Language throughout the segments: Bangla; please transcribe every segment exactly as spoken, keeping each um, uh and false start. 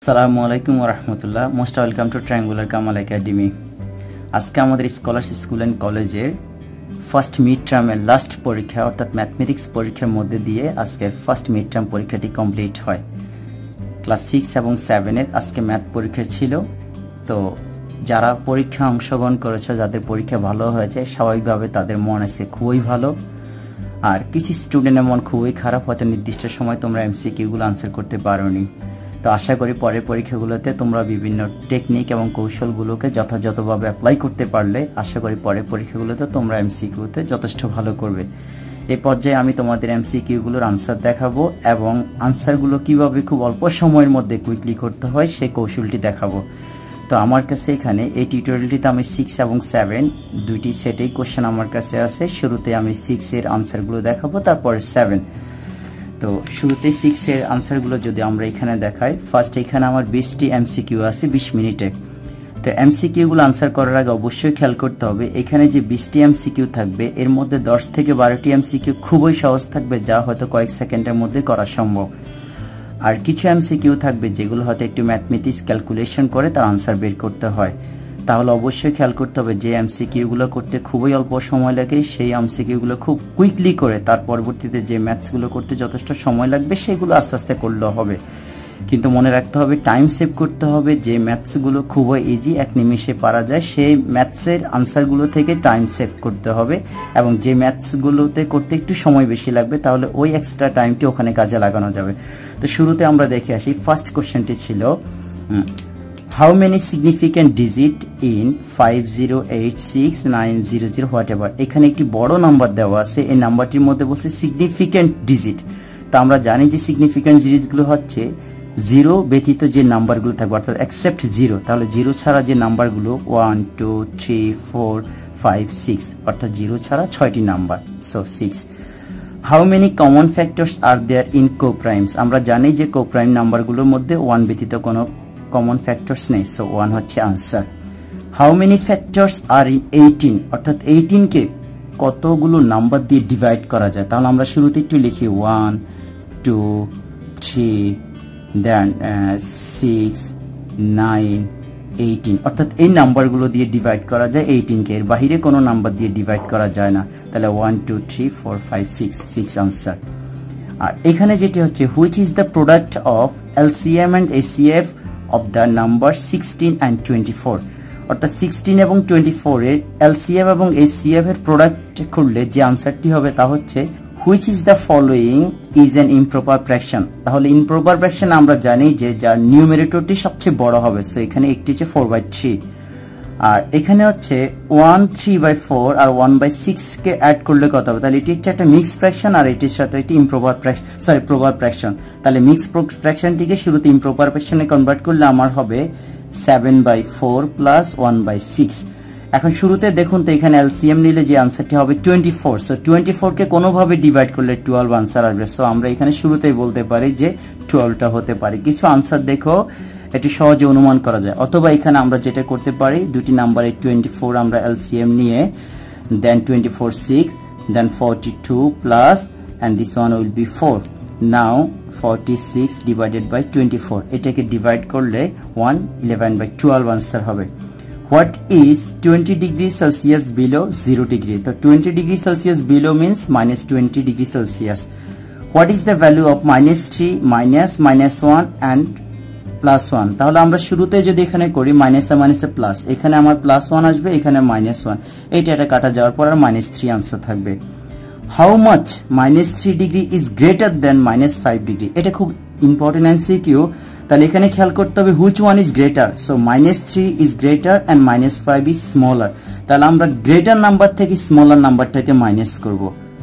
আসসালামু আলাইকুম ওয়া রাহমাতুল্লাহ। Most welcome to triangular Kamal academy. আজকে আমাদের স্কলার্স স্কুল অ্যান্ড কলেজের ফার্স্ট মিড টার্মের লাস্ট পরীক্ষা অর্থাৎ ম্যাথমেটিক্স পরীক্ষার মধ্যে দিয়ে আজকের ফার্স্ট মিড টার্ম পরীক্ষাটি কমপ্লিট হয়। ক্লাস সিক্স এবং সেভেনের আজকে ম্যাথ পরীক্ষা ছিল। তো যারা পরীক্ষা অংশগ্রহণ করেছে, যাদের পরীক্ষা ভালো হয়েছে, স্বাভাবিকভাবে তাদের মন আজকে খুবই ভালো। আর কিছু স্টুডেন্টের মন খুবই খারাপ, হয়তো নির্দিষ্ট সময় তোমরা এমসিকিউগুলো আনসার করতে পারোনি। তো আশা করি পরের পরীক্ষাগুলোতে তোমরা বিভিন্ন টেকনিক এবং কৌশলগুলোকে যথাযথভাবে অ্যাপ্লাই করতে পারলে আশা করি পরের পরীক্ষাগুলোতে তোমরা এমসিকিউতে যথেষ্ট ভালো করবে। এই পর্যায়ে আমি তোমাদের এমসিকিউগুলোর আনসার দেখাবো এবং আনসারগুলো কিভাবে খুব অল্প সময়ের মধ্যে কুইকলি করতে হয় সেই কৌশলটি দেখাবো। তো আমার কাছে এখানে এই টিউটোরিয়ালটিতে আমি সিক্স এবং সেভেন দুইটি সেটেই কোশ্চেন আমার কাছে আছে। শুরুতে আমি সিক্স এর আনসারগুলো দেখাবো, তারপরে সেভেন। তো শুরুতে সিক্স এর আনসারগুলো যদি আমরা এখানে দেখাই, ফার্স্ট এখানে আমার বিশটি এমসিকিউ আছে বিশ মিনিটে। তো এমসিকিউগুলো আনসার করার আগে অবশ্যই খেয়াল করতে হবে এখানে যে বিশটি এমসিকিউ থাকবে এর মধ্যে দশ থেকে বারোটি এমসিকিউ খুবই সহজ থাকবে, যা হয়তো কয়েক সেকেন্ডের মধ্যে করা সম্ভব। আর কিছু এমসিকিউ থাকবে যেগুলো হয়তো একটু ম্যাথমেটিক্স ক্যালকুলেশন করে তার আনসার বের করতে হয়। তাহলে অবশ্যই খেয়াল করতে হবে যে এমসিকিউগুলো করতে খুবই অল্প সময় লাগে সেই এমসিকিউগুলো খুব কুইকলি করে তার পরবর্তীতে যে ম্যাথসগুলো করতে যথেষ্ট সময় লাগবে সেগুলো আস্তে আস্তে করলেও হবে। কিন্তু মনে রাখতে হবে টাইম সেভ করতে হবে। যে ম্যাথসগুলো খুবই ইজি, এক নিমিষে পারা যায়, সেই ম্যাথসের আনসারগুলো থেকে টাইম সেভ করতে হবে। এবং যে ম্যাথসগুলোতে করতে একটু সময় বেশি লাগবে তাহলে ওই এক্সট্রা টাইমটি ওখানে কাজে লাগানো যাবে। তো শুরুতে আমরা দেখে আসি। ফার্স্ট কোশ্চেনটি ছিল how many significant digit in five zero eight six nine zero zero whatever। এখানে একটি বড় নাম্বার দেওয়া আছে, এই নাম্বারটির মধ্যে বলছে সিগনিফিক্যান্ট ডিজিট। তো আমরা জানি যে সিগনিফিক্যান্ট ডিজিটগুলো হচ্ছে জিরো ব্যতীত যে নাম্বারগুলো থাকবে, অর্থাৎ এক্সেপ্ট জিরো। তাহলে জিরো ছাড়া যে নাম্বারগুলো one two three four five six, অর্থাৎ জিরো ছাড়া ছয়টি number, so six. How many common factors are there in coprimes. আমরা জানি যে কোপ্রাইম নাম্বারগুলোর মধ্যে ওয়ান ব্যতীত কোনো কমন ফ্যাক্টরস নেই, সো ওয়ান হচ্ছে answer. How many factors are in eighteen, অর্থাৎ এইটিন কে কতগুলো নাম্বার দিয়ে ডিভাইড করা যায়। তাহলে আমরা শুরুতে একটু লিখি one two three then six nine eighteen, অর্থাৎ এই নাম্বারগুলো দিয়ে ডিভাইড করা যায় এইটিন কে, এর বাহিরে কোনো নাম্বার দিয়ে ডিভাইড করা যায় না। তাহলে one two three four five six, six answer. আর এখানে যেটি হচ্ছে which is the product of LCM and ACF of the number sixteen and twenty-four, অর্থাৎ সিক্সটিন এবং টোয়েন্টি ফোর এর এলসিএম এবং এসিএফ এর প্রোডাক্ট করলে যে আনসারটি হবে তা হচ্ছে which is the following is an improper fraction. তাহলে ইমপ্রপার ফ্র্যাকশন আমরা জানি যে যার নিউমেরেটরটি সবচেয়ে বড় হবে, সো এখানে একটি হচ্ছে ফোর বাই থ্রি। আর এখানে হচ্ছে ওয়ান থ্রি বাই ফোর আর ওয়ান বাই সিক্স কে অ্যাড করলে কত হবে, তাহলে এটি হচ্ছে একটা মিক্স ফ্র্যাকশন আর এটির সাথে একটি improper fraction, sorry proper fraction. তাহলে মিক্স ফ্র্যাকশনটিকে শুরুতে ইমপ্রপার ফ্র্যাকশনে কনভার্ট করলে আমার হবে seven by four plus one by six. এখন শুরুতে দেখুন তো এখানে এলসিএম নিলে যে আনসারটি হবে twenty four, so twenty four কে কোনোভাবে ডিভাইড করলে টুয়েলভ আনসার আসবে। সো আমরা এখানে শুরুতেই বলতে পারি যে টুয়েলভটা হতে পারে। কিছু আনসার দেখো এটি সহজে অনুমান করা যায়, অথবা এখানে আমরা যেটা করতে পারি দুটি নাম্বারে টোয়েন্টি ফোর আমরা এলসিএম নিয়ে then twenty four six then forty two plus and this one will be four. Now forty six divided by twenty four, এটাকে ডিভাইড করলে one eleven by twelve answer হবে। What is twenty degree celsius below zero degree. তো twenty degree celsius below means minus twenty degree celsius. What is the value of minus three minus minus one and plus one. তাহলে আমরা শুরুতে যদি এখানে করি মাইনাসে মাইনাসে প্লাস, এখানে আমার প্লাস ওয়ান আসবে, এখানে মাইনাস ওয়ান, এইটা এটা কাটা যাওয়ার পর আর মাইনাস থ্রি আনসার থাকবে। How much minus three degree is greater than minus five degree. এটা খুব ইম্পর্টেন্ট এমসিকিউ। তাহলে এখানে খেয়াল করতে হবে which one is greater. So minus three is greater and minus five is smaller. তাহলে আমরা গ্রেটার নাম্বার থেকে স্মলার নাম্বারটাকে মাইনাস করব।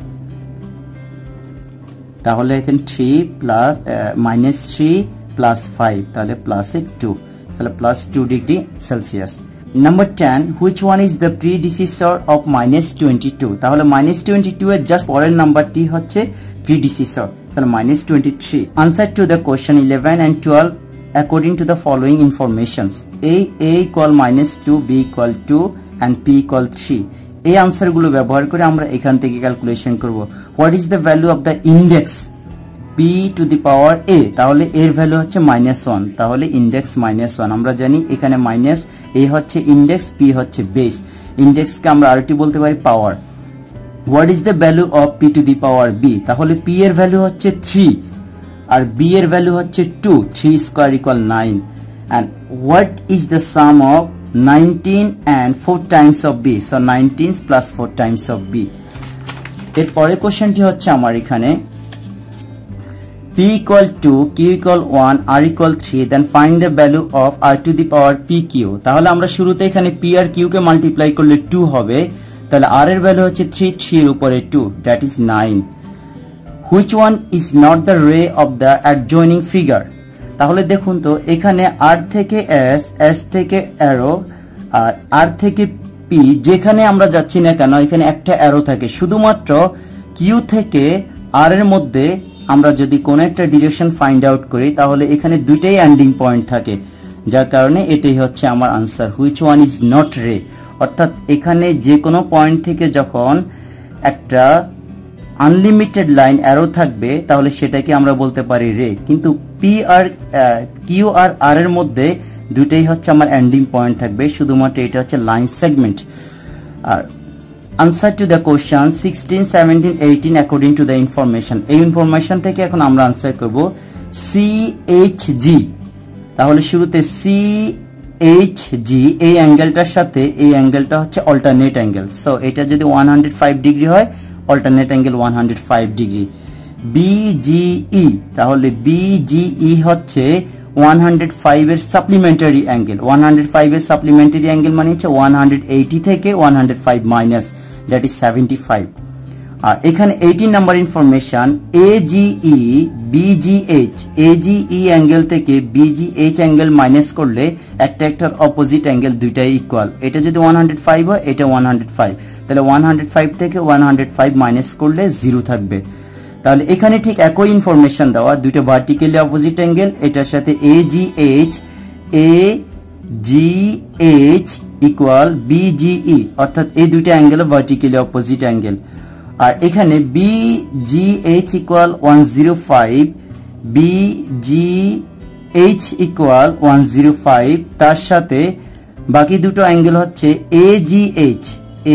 তাহলে এখানে three plus minus three plus five, তাহলে প্লাস এ টু, তাহলে plus two degree celsius. Number ten which one is the predecessor of minus twenty two. তাহলে মাইনাস টোয়েন্টি টু এর জাস্ট পরের নাম্বারটি হচ্ছে প্রিডিসিসর, তাহলে minus twenty three. Answer to the question eleven and twelve according to the following informations. A a equal minus two, b equal two and p equal three. এই আনসারগুলো ব্যবহার করে আমরা এখান থেকে ক্যালকুলেশন করব। What is the value of the index p to the power a, তাহলে এর ভ্যালু হচ্ছে মাইনাস ওয়ান, তাহলে ইন্ডেক্স মাইনাস ওয়ান। আমরা জানি এখানে মাইনাস a হচ্ছে ইন্ডেক্স, p হচ্ছে বেস, ইন্ডেক্সকে আমরা আরেকটি বলতে পারি power. What is the value of p to the power b, তাহলে p এর ভ্যালু হচ্ছে থ্রি আর b এর ভ্যালু হচ্ছে two, three square equal nine. and what is the sum of nineteen and four times of b, so nineteen plus four times of b। এর পরের কোশ্চেনটি হচ্ছে আমার এখানে p equal to q equal one r equal three, then find the value of r to the power pq। তাহলে আমরা শুরুতে এখানে p আর q কে মাল্টিপ্লাই করলে টু হবে, তাহলে r এর ভ্যালু হচ্ছে থ্রি, থ্রি এর উপরে two, that is nine। which one is not the ray of the adjoining figure, তাহলে দেখুন তো এখানে r থেকে s, s থেকে অ্যারো আর r থেকে p, যেখানে আমরা যাচ্ছি না কেন এখানে একটা অ্যারো থাকে, শুধুমাত্র q থেকে r এর মধ্যে আমরা যদি কোন একটা ডিরেকশন ফাইন্ড আউট করি তাহলে এখানে দুইটাই এন্ডিং পয়েন্ট থাকে, যার কারণে এটাই হচ্ছে আমার answer, which one is not ray. অর্থাৎ এখানে যে কোনো পয়েন্ট থেকে যখন একটা আনলিমিটেড লাইন অ্যারো থাকবে তাহলে সেটাকে আমরা বলতে পারি রে, কিন্তু পি আর কিউ আর আর এর মধ্যে দুইটাই হচ্ছে আমার এন্ডিং পয়েন্ট থাকবে, শুধুমাত্র এটা হচ্ছে লাইন সেগমেন্ট। আর answer to the question sixteen, seventeen, eighteen according to the information, এই ইনফরমেশন থেকে এখন আমরা আনসার করব সি এইচ জি। তাহলে শুরুতে সি এইচ জি এই অ্যাঙ্গেলটার সাথে এই অ্যাঙ্গেলটা হচ্ছে অল্টারনেট অ্যাঙ্গেল, সো এটা যদি ওয়ান হান্ড্রেড ফাইভ ডিগ্রি হয় alternate angle one hundred five degree. BGE, তাহলে বিজিই হচ্ছে ওয়ান হান্ড্রেড ফাইভ এর supplementary angle, one hundred five এর সাপ্লিমেন্টারি অ্যাঙ্গেল মানে হচ্ছে ওয়ান হান্ড্রেড এইটি থেকে one hundred five minus, that is seventy five. আর এখানে eighteen number information AGE BGH, AGE angle থেকে বিজিএইচ অ্যাঙ্গেল মাইনাস করলে একটা একটার অপোজিট অ্যাঙ্গেল দুইটাই ইকুয়াল, এটা যদি ওয়ান হান্ড্রেড ফাইভ হয় এটা ওয়ান হান্ড্রেড ফাইভ, তাহলে ওয়ান হান্ড্রেড ফাইভ থেকে ওয়ান হান্ড্রেড ফাইভ মাইনাস করলে জিরো থাকবে। তাহলে এখানে ঠিক একই ইনফরমেশন দেওয়া, দুইটা ভার্টিক্যালি অপোজিট অ্যাঙ্গেল, এটার সাথে এজিএইচ এজিএইচ ইকুয়াল বিজিই, অর্থাৎ এই দুইটা অ্যাঙ্গেল ভার্টিক্যালি অপোজিট অ্যাঙ্গেল। আর এখানে BGH equal one zero five, BGH equal one zero five, তার সাথে বাকি দুটো অ্যাঙ্গেল হচ্ছে এজিএইচ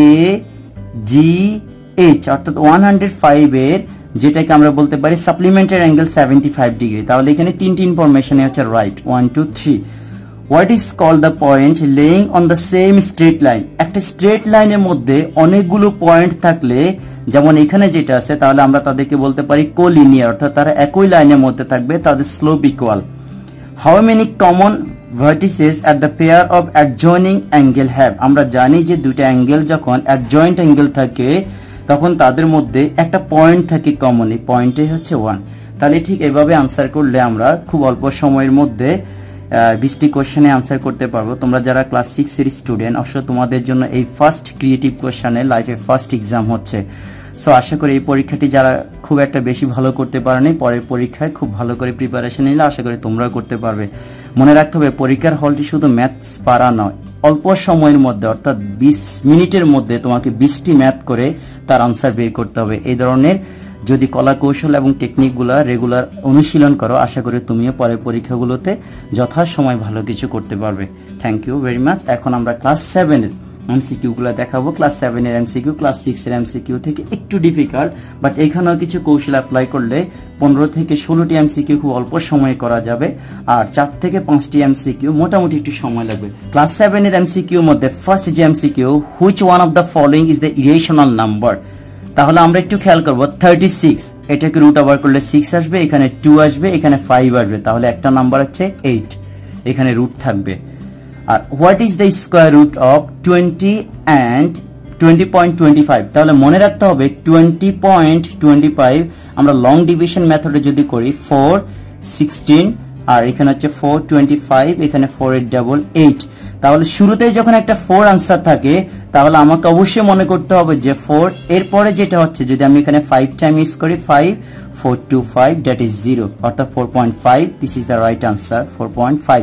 এজিএইচ, অর্থাৎ ওয়ান হান্ড্রেড ফাইভ এর যেটাকে আমরা বলতে পারি supplementary angle seventy five degree. তাহলে এখানে তিনটি ইনফরমেশন হচ্ছে right, one two three. What is called the point lying on the same straight line, একটা স্ট্রেট লাইনের মধ্যে অনেকগুলো পয়েন্ট থাকলে যেমন এখানে যেটা আছে তাহলে আমরা তাদেরকে বলতে পারি কোলিনিয়ার, অর্থাৎ তারা একই লাইনের মধ্যে থাকবে, তাদের slope equal. How many common vertices at the pair of adjoining angle have, আমরা জানি যে দুটো অ্যাঙ্গেল যখন অ্যাডজয়েন্ট অ্যাঙ্গেল থাকে তখন তাদের মধ্যে একটা পয়েন্ট থাকে কমন, এই পয়েন্টটাই হচ্ছে ওয়ান। তাহলে ঠিক এভাবে আনসার করলে আমরা খুব অল্প সময়ের মধ্যে বিশটি কোশ্চেনে আনসার করতে পারবো। তোমরা যারা ক্লাস সিক্স এর স্টুডেন্ট, অবশ্যই তোমাদের জন্য এই ফার্স্ট ক্রিয়েটিভ কোশ্চেনে লাইফে ফার্স্ট এক্সাম হচ্ছে, সো আশা করি এই পরীক্ষাটি যারা খুব একটা বেশি ভালো করতে পারেনি পরের পরীক্ষায় খুব ভালো করে প্রিপারেশন নিলে আশা করি তোমরাও করতে পারবে। মনে রাখতে হবে পরীক্ষার হলটি শুধু ম্যাথস পারা নয়, অল্প সময়ের মধ্যে অর্থাৎ বিশ মিনিটের মধ্যে তোমাকে বিশটি ম্যাথ করে তার আনসার বের করতে হবে। এই ধরনের যদি কলা কৌশল এবং টেকনিকগুলো রেগুলার অনুশীলন করো আশা করি তুমিও পরের পরীক্ষাগুলোতে যথাসময় ভালো কিছু করতে পারবে। Thank you very much. এখন আমরা ক্লাস সেভেনের এমসিকিউ গুলো দেখাবো। ক্লাস সেভেনের এমসিকিউ ক্লাস সিক্স এর এমসিকিউ থেকে একটু ডিফিকাল্ট, বাট এখানেও কিছু কৌশল অ্যাপ্লাই করলে পনেরো থেকে ষোলোটি এমসিকিউ খুব অল্প সময়ে করা যাবে, আর চার থেকে পাঁচটি এমসিকিউ মোটামুটি একটু সময় লাগবে। ক্লাস সেভেনের এমসিকিউর মধ্যে ফার্স্ট যে MCQ, which one of the following is the irrational number, তাহলে আমরা একটু খেয়াল করবো থার্টি সিক্স, এটাকে রুট ওভার করলে সিক্স আসবে, এখানে টু আসবে, এখানে ফাইভ আসবে, তাহলে একটা নাম্বার হচ্ছে এইট, এখানে রুট থাকবে। আর what is the square root of twenty and twenty point twenty five, তাহলে মনে রাখতে হবে টোয়েন্টি পয়েন্ট টোয়েন্টি ফাইভ আমরা লং ডিভিশন মেথডে যদি করি ফোর সিক্সটিন, আর এখানে হচ্ছে ফোর টোয়েন্টি ফাইভ, এখানে ফোর এর ডাবল এইট, তাহলে শুরুতেই যখন একটা ফোর আনসার থাকে তাহলে আমাকে অবশ্যই মনে করতে হবে যে ফোর এরপরে যেটা হচ্ছে যদি আমি এখানে ফাইভ টাইম ইউজ করি five, four two five, that is zero, অর্থাৎ four point five, this is the right answer four point five.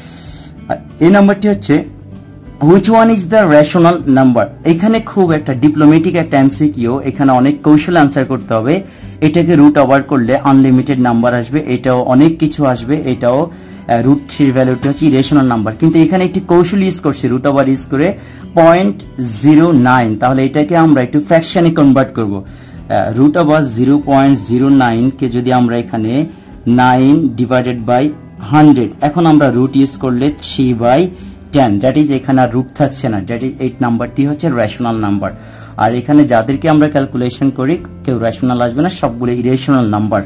এই নাম্বারটি হচ্ছে which one is the rational number, এখানে খুব একটা ডিপ্লোমেটিক একটা এমসিকিউ, এখানে অনেক কৌশল আনসার করতে হবে। এটাকে রুট ওভার করলে আনলিমিটেড নাম্বার আসবে, এটাও অনেক কিছু আসবে, এটাও রুট থ্রির ভ্যালুটা হচ্ছে ইরেশনাল নাম্বার। কিন্তু এখানে একটি কৌশল ইউজ করছে রুট ওভার ইউজ করে পয়েন্ট জিরো নাইন, তাহলে এটাকে আমরা একটু ফ্র্যাকশনে কনভার্ট করব। Root over zero point zero নাইনকে যদি আমরা এখানে নাইন ডিভাইডেড বাই হান্ড্রেড, এখন আমরা রুট ইউজ করলে three by ten, that is এখানে আর রুট থাকছে না, দ্যাট ইজ এইট নাম্বারটি হচ্ছে রেশনাল নাম্বার। আর এখানে যাদেরকে আমরা ক্যালকুলেশন করি কেউ রেশনাল আসবে না, সবগুলো irrational number.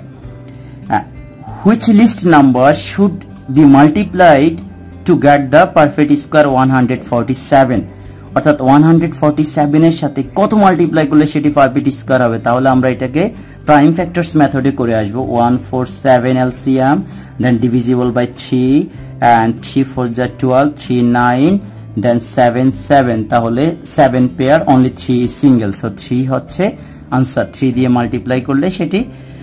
Which list number should be multiplied to get the perfect square one hundred forty seven, অর্থাৎ ওয়ান হান্ড্রেড ফর্টি সেভেন এর সাথে কত মাল্টিপ্লাই করলে সেটি পারফেক্ট স্কোয়ার হবে। তাহলে আমরা এটাকে প্রাইম ফ্যাক্টরস মেথডে করে আসবো। One four seven LCM, then divisible by three, and three four is twelve, three nine, then seven seven, তাহলে seven pair, only three is single, so three হচ্ছে आंसर। three দিয়ে মাল্টিপ্লাই করলে সেটি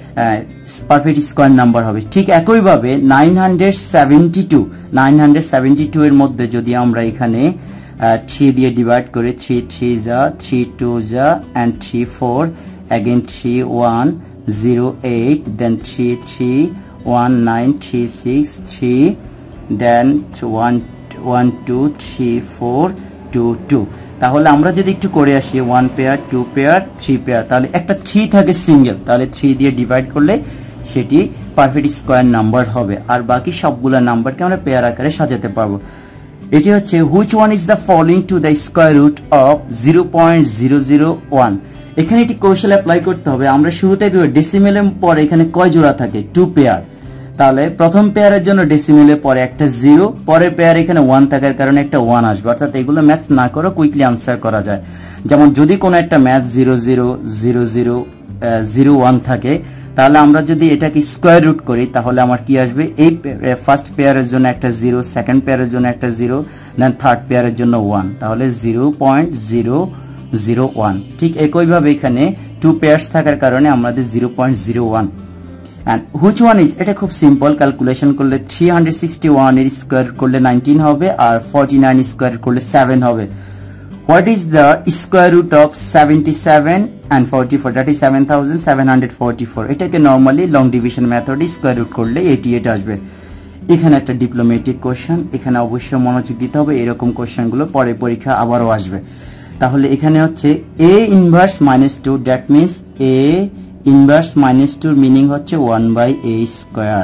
পারফেক্ট স্কয়ার নাম্বার হবে। ঠিক একই ভাবে nine seventy-two nine seventy-two এর মধ্যে যদি আমরা এখানে three দিয়ে ডিভাইড করি, three three যা, three two যা, and three four, again three one zero eight, then three three one nine three six three, then one one two three four two two। তাহলে আমরা যদি একটু করে আসি one pair, two pair, three pair, তাহলে একটা three থাকে সিঙ্গেল, তাহলে three দিয়ে ডিভাইড করলে সেটি পারফেক্ট স্কয়ার নাম্বার হবে। আর বাকি সবগুলো নাম্বারকে আমরা পেয়ার আকারে সাজাতে পারবো। এটি হচ্ছে which one is the following to the square root of zero point zero zero one। এখানে একটি কৌশল অ্যাপ্লাই করতে হবে। আমরা শুরুতে ডেসিমেলের পরে এখানে কয় জোড়া থাকে, টু পেয়ার, তাহলে প্রথম পেয়ারের জন্য ডেসিমেলের পরে একটা জিরো, পরের পেয়ার এখানে ওয়ান থাকার কারণে একটা ওয়ান আসবে, অর্থাৎ এগুলো ম্যাথ না করে কুইকলি আনসার করা যায়। যেমন যদি কোনো একটা math zero zero zero zero zero one থাকে, তাহলে আমরা যদি এটাকে স্কোয়ার রুট করি তাহলে আমার কি আসবে, এই ফার্স্ট পেয়ারের জন্য একটা জিরো, সেকেন্ড পেয়ারের জন্য একটা জিরো, দেন থার্ড পেয়ারের জন্য ওয়ান, তাহলে zero point zero zero one. ঠিক একইভাবে এখানে টু পেয়ার্স থাকার কারণে আমাদের zero point zero one. and which one is, এটা খুব সিম্পল, ক্যালকুলেশন করলে three sixty-one এর স্কয়ার করলে nineteen হবে, আর forty-nine স্কয়ার করলে seven হবে। what is the square root of seventy-seven and forty-four, that is seven thousand seven hundred forty-four। এটাকে নরমালি লং ডিভিশন মেথডে স্কয়ার রুট করলে eighty-eight আসবে। এখানে একটা ডিপ্লোম্যাটিক কোশ্চেন, এখানে অবশ্যই মনোযোগ দিতে হবে, এরকম কোশ্চেনগুলো পরে পরীক্ষা আবারও আসবে। তাহলে এখানে হচ্ছে a inverse minus two, that means a inverse minus টুর মিনিং হচ্ছে ওয়ান বাই এ স্কোয়ার।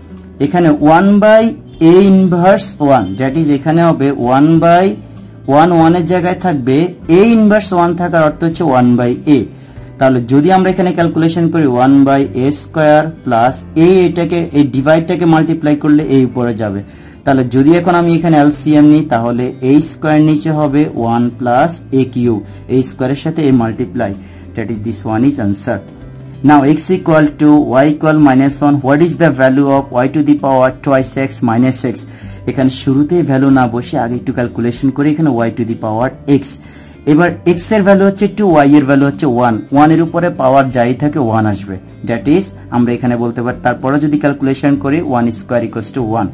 এখানে one by a inverse one, that is এখানে হবে ওয়ান বাই ওয়ান, ওয়ানের জায়গায় থাকবে এ ইনভার্স ওয়ান থাকার অর্থ হচ্ছে ওয়ান বাই এ। তাহলে যদি আমরা এখানে ক্যালকুলেশন করি one by a square plus a, এটাকে এই ডিভাইডটাকে মাল্টিপ্লাই করলে এই উপরে যাবে। তাহলে যদি এখন আমি এখানে এলসিএম নিই তাহলে এ স্কোয়ার নিচে হবে one plus a cube, a স্কোয়ারের সাথে a multiply, that is this one is answer. Now x equal to y equal minus one, what is the value of y to the power twice x minus x। এখানে শুরুতেই ভ্যালু না বসে আগে একটু ক্যালকুলেশন করি, এখানে y to the power x। এবার x এর ভ্যালু হচ্ছে টু, y এর ভ্যালু হচ্ছে ওয়ান, ওয়ান এর উপরে পাওয়ার যাই থাকে ওয়ান আসবে, দ্যাট ইজ আমরা এখানে বলতে পারি, তারপরে যদি ক্যালকুলেশন করি one square equals to one.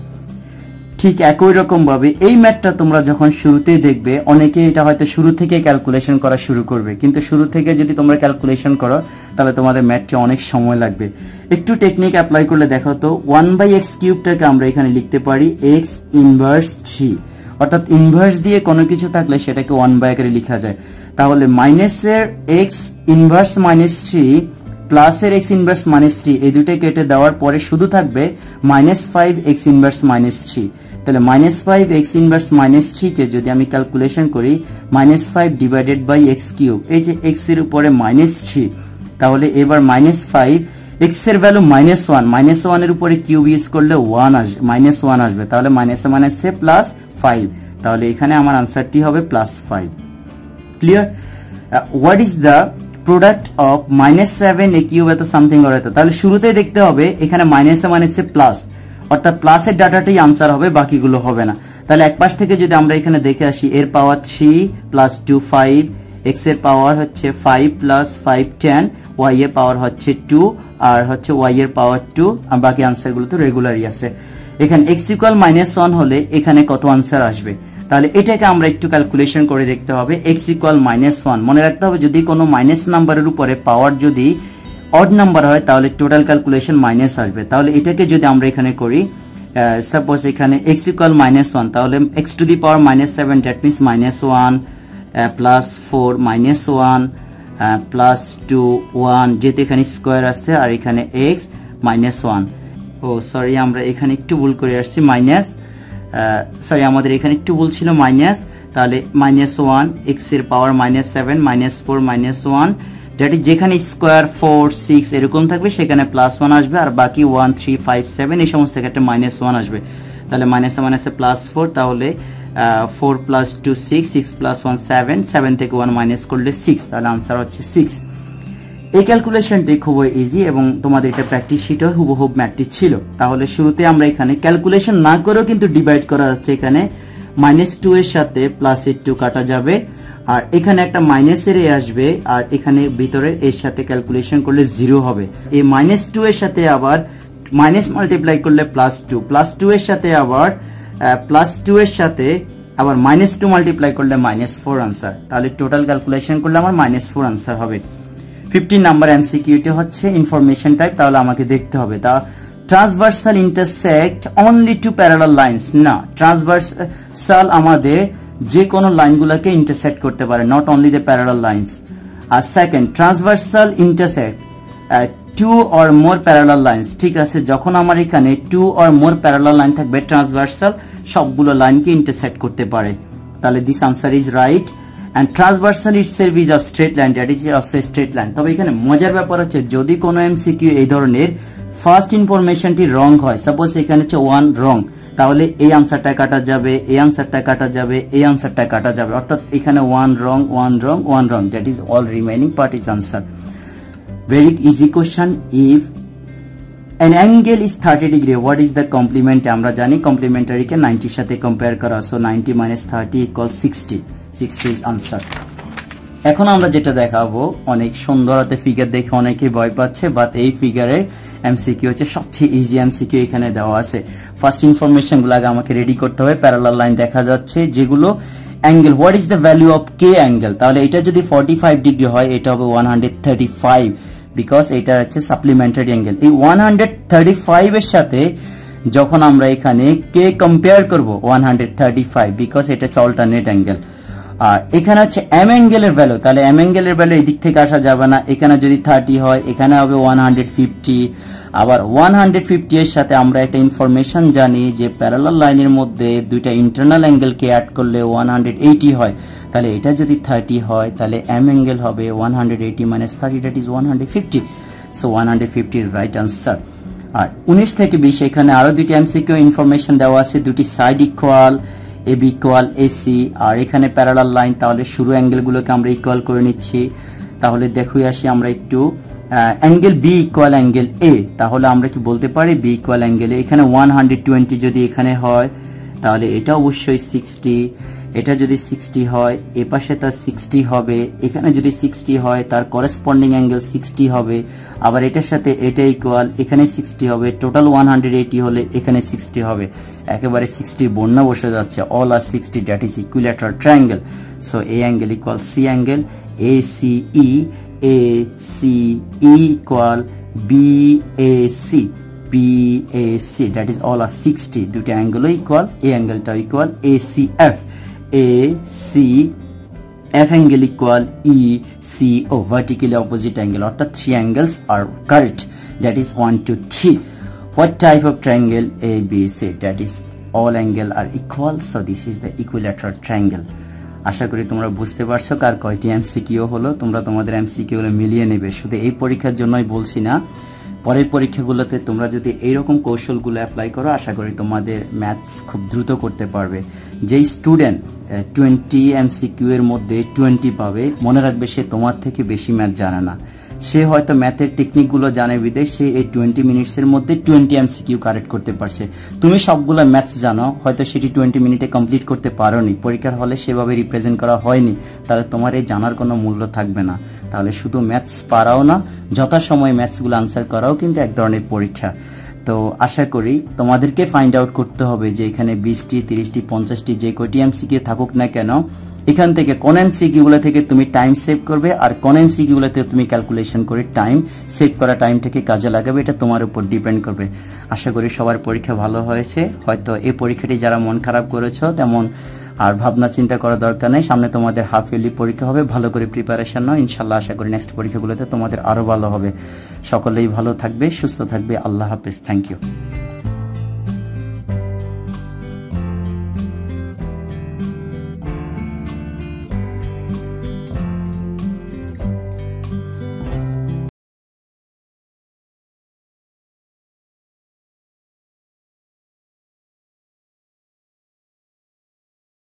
ঠিক একই রকম ভাবে এই ম্যাথটা তোমরা যখন শুরুতেই দেখবে, অনেকে এটা হয়তো শুরু থেকে ক্যালকুলেশন করা শুরু করবে, কিন্তু শুরু থেকে যদি তোমরা ক্যালকুলেশন করো তাহলে তোমাদের ম্যাথটা অনেক সময় লাগবে। একটু টেকনিক অ্যাপ্লাই করলে দেখো তো, ওয়ান বাই এক্স কিউবটাকে আমরা এখানে লিখতে পারি এক্স ইনভার্স থ্রি, অর্থাৎ ইনভার্স দিয়ে কোনো কিছু থাকলে সেটাকে ওয়ান বাই আকারে লেখা যায়। তাহলে মাইনাসের এক্স ইনভার্স মাইনাস থ্রি প্লাসের এক্স ইনভার্স মাইনাস থ্রি, এই দুটো কেটে দেওয়ার পরে শুধু থাকবে minus five x inverse minus three. তাহলে minus five x inverse minus three কে যদি আমি ক্যালকুলেশন করি minus five divided by x cube, এই যে এক্স এর উপরে মাইনাস থ্রি, তাহলে এবার মাইনাস ফাইভ এক্স এর value minus one, minus one এর উপরে কিউব ইউজ করলে ওয়ান আসবে, মাইনাস ওয়ান আসবে, তাহলে মাইনাস মাইনাসে প্লাস ফাইভ, তাহলে এখানে আমার আনসারটি হবে plus five. Clear? What is the product of minus seven a cube এত সামথিং আর এত, তাহলে শুরুতেই দেখতে হবে এখানে মাইনাসে মাইনাসে প্লাস, অর্থাৎ প্লাসের ডাটাটাই আনসার হবে, বাকিগুলো হবে না। তাহলে এক পাশ থেকে যদি আমরা এখানে দেখে আসি, এর power three plus two five, x এর পাওয়ার হচ্ছে five plus five ten, y এর পাওয়ার হচ্ছে টু, আর হচ্ছে ওয়াই এর পাওয়ার টু, আর বাকি আনসারগুলো তো রেগুলারই আছে। এখানে এক্স ইকুয়াল মাইনাস ওয়ান হলে এখানে কত আনসার আসবে, তাহলে এটাকে আমরা একটু ক্যালকুলেশন করে দেখতে হবে। এক্স ইকুয়াল মাইনাস ওয়ান, মনে রাখতে হবে যদি কোনো মাইনাস নাম্বারের উপরে পাওয়ার যদি অড নাম্বার হয় তাহলে টোটাল ক্যালকুলেশন মাইনাস আসবে। তাহলে এটাকে যদি আমরা এখানে করি, সাপোজ এখানে x ইকুয়াল মাইনাস ওয়ান, তাহলে x to the power minus seven, that means minus one plus four minus one plus two one, যেহেতু এখানে স্কোয়ার আছে আর এখানে x minus one. Oh sorry, আমরা এখানে একটু ভুল করে আসছি, মাইনাস সরি আমাদের এখানে একটু ভুল ছিল মাইনাস, তাহলে মাইনাস ওয়ান, এক্স এর power minus seven, minus four, minus one, that is যেখানে স্কোয়ার ফোর সিক্স এরকম থাকবে সেখানে প্লাস ওয়ান আসবে, আর বাকি ওয়ান থ্রি ফাইভ সেভেন এই সমস্ত ক্ষেত্রে মাইনাস ওয়ান আসবে। তাহলে মাইনাসে মাইনাসে প্লাস ফোর, তাহলে four plus two six, six plus one seven, seven থেকে ওয়ান মাইনাস করলে সিক্স, তাহলে আনসার হচ্ছে সিক্স। এই ক্যালকুলেশনটি খুবই ইজি এবং তোমাদের এটা প্র্যাকটিস শিটও হুবহুব ম্যাথটি ছিল। তাহলে শুরুতে আমরা এখানে ক্যালকুলেশন না করেও কিন্তু ডিভাইড করা যাচ্ছে, এখানে মাইনাস টু এর সাথে প্লাস এর টু কাটা যাবে, আর এখানে একটা মাইনাসের এ আসবে, আর এখানে ভিতরে এর সাথে ক্যালকুলেশন করলে জিরো হবে। এই মাইনাস টু এর সাথে আবার মাইনাস মাল্টিপ্লাই করলে প্লাস টু, প্লাস টু এর সাথে আবার প্লাস টু এর সাথে আবার মাইনাস টু মাল্টিপ্লাই করলে মাইনাস ফোর আনসার। তাহলে টোটাল ক্যালকুলেশন করলে আমার মাইনাস ফোর আনসার হবে। ফিফটিন নাম্বার এমসিকিউটি হচ্ছে ইনফরমেশন টাইপ, তাহলে আমাকে দেখতে হবে the transversal intersect only two parallel lines. না, ট্রান্সভার্সাল আমাদের যে কোনো লাইনগুলোকে ইন্টারসেক্ট করতে পারে, not only the parallel lines. আর second, transversal intersect two or more parallel lines. ঠিক আছে, যখন আমার এখানে two or more parallel line থাকবে, ট্রান্সভার্সাল সবগুলো লাইনকে ইন্টারসেক্ট করতে পারে। তাহলে this answer is right. And transversal itself is a straight line, that is also a straight line. তবে এখানে মজার ব্যাপার হচ্ছে যদি কোনো এমসিকিউ এই ধরনের ফার্স্ট ইনফরমেশনটি রং হয়, সাপোজ এখানে হচ্ছে ওয়ান রং, তাহলে এই আনসারটা কাটা যাবে, এই আনসারটা কাটা যাবে, এই আনসারটা কাটা যাবে, অর্থাৎ এখানে one wrong, one wrong, one wrong, that is all remaining part is answer. Very easy question. If an angle is thirty degree, what is the complement? আমরা জানি কমপ্লিমেন্টারি কে নাইনটি এর সাথে কম্পেয়ার করা, so ninety minus thirty equal sixty, sixty is answer. এখন আমরা যেটা দেখাবো, অনেক সুন্দর হাতে ফিগার দেখে অনেকেই ভয় পাচ্ছে, বাট এই ফিগারের এমসিকিউ হচ্ছে সবচেয়ে ইজি এমসিকিউ এখানে দেওয়া আছে। ফার্স্ট ইনফরমেশন গুলো আগে আমাকে রেডি করতে হবে। প্যারালাল লাইন দেখা যাচ্ছে যেগুলো angle, what is the value of k angle? তাহলে এটা যদি ফর্টি ফাইভ ডিগ্রি হয়, এটা হবে one hundred thirty five, because এটা হচ্ছে সাপ্লিমেন্টারি অ্যাঙ্গেল। এই ওয়ান হান্ড্রেড থার্টি ফাইভ এর সাথে যখন আমরা এখানে কে কম্পেয়ার করব one hundred thirty five, because এটা হচ্ছে অল্টারনেট অ্যাঙ্গেল। আর এখানে হচ্ছে এম অ্যাঙ্গেলের ভ্যালু, তাহলে এম অ্যাঙ্গেলের ভ্যালু এই দিক থেকে আসা যাবে না, এখানে যদি থার্টি হয় এখানে হবে ওয়ান হান্ড্রেড ফিফটি। আবার ওয়ান হান্ড্রেড ফিফটি এর সাথে আমরা একটা ইনফরমেশন জানি যে প্যারালাল লাইনের মধ্যে দুইটা ইন্টারনাল অ্যাঙ্গেলকে অ্যাড করলে ওয়ান হান্ড্রেড এইটি হয়, তাহলে এটা যদি থার্টি হয় তাহলে এম অ্যাঙ্গেল হবে one hundred eighty minus thirty, that is one hundred fifty. So one hundred fifty right answer. আর উনিশ থেকে বিশ এখানে আরো দুটি এমসিকিউ ইনফরমেশন দেওয়া আছে, দুটি side equal, A B equal AC, আর এখানে প্যারালাল লাইন, তাহলে শুরু অ্যাঙ্গেলগুলোকে আমরা ইকুয়াল করে নিচ্ছি। তাহলে দেখুই আসি আমরা একটু, angle B equal angle A, তাহলে আমরা কি বলতে পারি বি ইকুয়াল অ্যাঙ্গেল এ। এখানে ওয়ান হান্ড্রেড টোয়েন্টি যদি এখানে হয় তাহলে এটা অবশ্যই সিক্সটি, এটা যদি সিক্সটি হয় এ পাশে তার সিক্সটি হবে, এখানে যদি সিক্সটি হয় তার করেসপন্ডিং অ্যাঙ্গেল সিক্সটি হবে, আবার এটার সাথে এটা ইকুয়াল, এখানে সিক্সটি হবে, টোটাল ওয়ান হান্ড্রেড এইটি হলে এখানে সিক্সটি হবে, একেবারে সিক্সটি বন্যা বসে যাচ্ছে, all are sixty, that is equilateral triangle. So A angle equal C angle, A C E, A C E equal B A C, B A C, that is all are sixty, দুটো অ্যাঙ্গেলও ইকুয়াল, এ অ্যাঙ্গেলটা equal A C F, A C F angle equal E C O, vertically opposite angle, অর্থাৎ three angles are correct, that is one two three. What type of triangle? A, B, C, that is all angle are equal, so this is the equilateral triangle. আশা করি তোমরা বুঝতে পারছো কার কয়টি এমসিকিউ হলো, তোমরা তোমাদের এমসিকিউ গুলো মিলিয়ে নেবে। শুধু এই পরীক্ষার জন্যই বলছি না, পরের পরীক্ষাগুলোতে তোমরা যদি এইরকম কৌশলগুলো অ্যাপ্লাই করো, আশা করি তোমাদের ম্যাথস খুব দ্রুত করতে পারবে। যেই স্টুডেন্ট টোয়েন্টি এমসিকিউ এর মধ্যে টোয়েন্টি পাবে, মনে রাখবে সে তোমার থেকে বেশি ম্যাথ জানে না, সে হয়তো ম্যাথের টেকনিকগুলো জানে বিদেশ সে এই টোয়েন্টি মিনিটসের মধ্যে টোয়েন্টি এমসিকিউ কারেক্ট করতে পারছে। তুমি সবগুলো ম্যাথস জানো, হয়তো সেটি টোয়েন্টি মিনিটে কমপ্লিট করতে পারোনি, পরীক্ষার হলে সেভাবে রিপ্রেজেন্ট করা হয়নি, তাহলে তোমার এই জানার কোনো মূল্য থাকবে না। তাহলে শুধু ম্যাথস পারাও না, যথাসময়ে ম্যাথসগুলো আনসার করাও কিন্তু এক ধরনের পরীক্ষা। তো আশা করি তোমাদেরকে ফাইন্ড আউট করতে হবে যে এখানে বিশটি, তিরিশটি, পঞ্চাশটি যে কয়টি এমসিকিউ থাকুক না কেন, এখান থেকে কোন এমসিকিউ গুলো থেকে তুমি টাইম সেভ করবে আর কোন এমসিকিউ গুলোতে তুমি ক্যালকুলেশন করে টাইম সেভ করা টাইমটাকে কাজে লাগাবে, এটা তোমার উপর ডিপেন্ড করবে। আশা করি সবার পরীক্ষা ভালো হয়েছে। হয়তো এই পরীক্ষাটি যারা মন খারাপ করেছো তেমন আর ভাবনা চিন্তা করার দরকার নেই, সামনে তোমাদের হাফ ইয়ারলি পরীক্ষা হবে, ভালো করে প্রিপারেশন নাও, ইনশাল্লাহ আশা করি নেক্সট পরীক্ষাগুলোতে তোমাদের আরো ভালো হবে। সকলেই ভালো থাকবে, সুস্থ থাকবে, আল্লাহ হাফেজ, থ্যাংক ইউ।